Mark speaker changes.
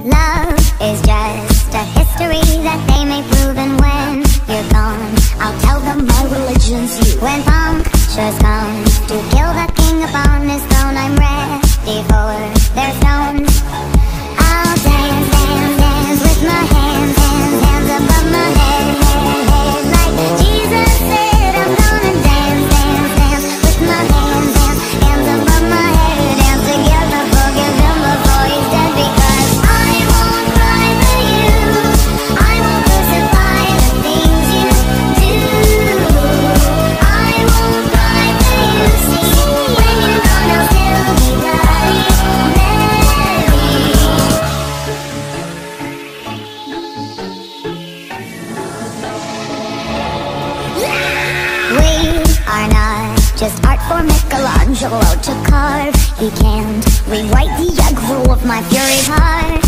Speaker 1: Love is just a history that they may prove, and when you're gone, I'll tell them my religion's you. When punctures come to kill the king upon his throne, I'm ready for their stones. I'll dance, dance, dance with my hands, hands, hands above my head, head, head. Like Jesus said, I'm gonna dance, dance, dance with my hands, hands, hands above my head. Dance together, forgive him before he's dead, because I won't cry for you, I won't crucify the things you do. I won't cry for you, see, when you're gone I'll still be bloody Mary. We are not just art for Michelangelo to carve. He can't rewrite the aggro of my fury heart.